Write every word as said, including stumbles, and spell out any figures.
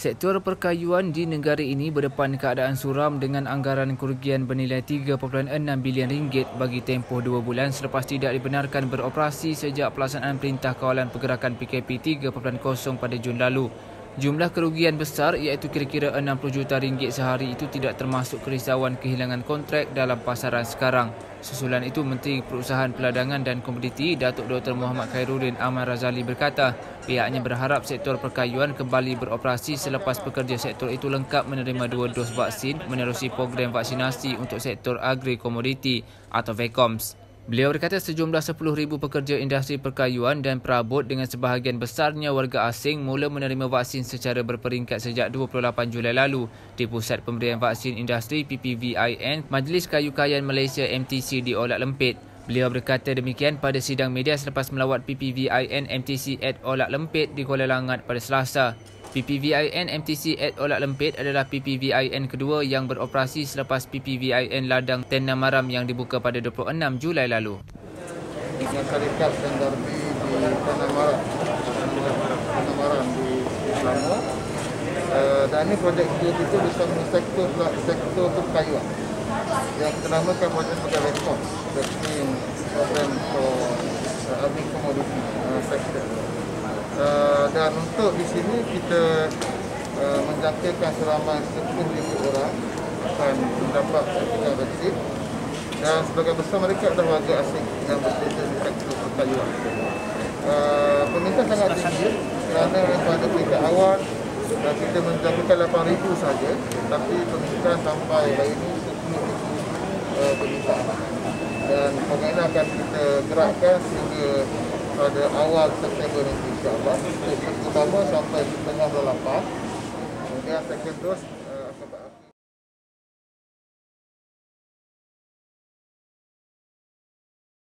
Sektor perkayuan di negara ini berdepan keadaan suram dengan anggaran kerugian bernilai tiga perpuluhan enam bilion ringgit bagi tempoh dua bulan selepas tidak dibenarkan beroperasi sejak pelaksanaan Perintah Kawalan Pergerakan P K P tiga titik kosong pada Jun lalu. Jumlah kerugian besar iaitu kira-kira enam puluh juta ringgit sehari itu tidak termasuk kerisauan kehilangan kontrak dalam pasaran sekarang. Susulan itu, Menteri Perusahaan Peladangan dan Komoditi Datuk Doktor Muhammad Khairuddin Ahmad Razali berkata pihaknya berharap sektor perkayuan kembali beroperasi selepas pekerja sektor itu lengkap menerima dua dos vaksin menerusi program vaksinasi untuk sektor agri-komoditi atau VACOMS. Beliau berkata sejumlah sepuluh ribu pekerja industri perkayuan dan perabot dengan sebahagian besarnya warga asing mula menerima vaksin secara berperingkat sejak dua puluh lapan Julai lalu di Pusat Pemberian Vaksin Industri P P V I N Majlis Kayu Kayan Malaysia M T C di Olak Lempit. Beliau berkata demikian pada sidang media selepas melawat P P V I N M T C at Olak Lempit di Kuala Langat pada Selasa. P P V I N M T C at Olak Lempit adalah P P V I N kedua yang beroperasi selepas P P V I N Ladang Tenam Maram yang dibuka pada dua puluh enam Julai lalu. Dengan syarikat dan darbi di Tenam Maram, Tenam Maram di Selangor. Uh, dan ini projek itu bersama sektor sektor perkayuan yang kita namakan projek sebagai VACOM, Vaccine Program for uh, Agri Commodity uh, Sector. Uh, dan untuk di sini kita uh, menjangkakan seramai sepuluh ribu orang akan mendapat sertifikat vaksin, dan sebagai besar mereka adalah warga asing yang bekerja di sektor perkayuan. Uh, Permintaan sangat tinggi kerana pada peringkat awal uh, kita menjangkakan lapan ribu saja, tapi permintaan sampai hari ini sepuluh ribu uh, permintaan, dan program ini akan kita gerakkan sehingga pada awal September nanti insyaAllah, untuk pertama sampai setengah bulan lapan, kemudian second dose